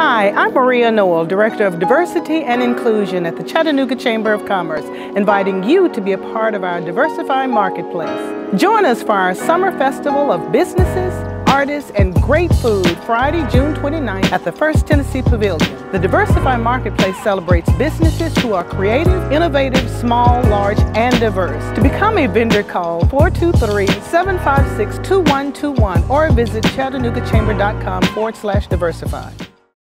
Hi, I'm Maria Noel, Director of Diversity and Inclusion at the Chattanooga Chamber of Commerce, inviting you to be a part of our Diversify Marketplace. Join us for our Summer Festival of Businesses, Artists, and Great Food, Friday, June 29th at the First Tennessee Pavilion. The Diversify Marketplace celebrates businesses who are creative, innovative, small, large, and diverse. To become a vendor, call 423-756-2121 or visit ChattanoogaChamber.com/diversify.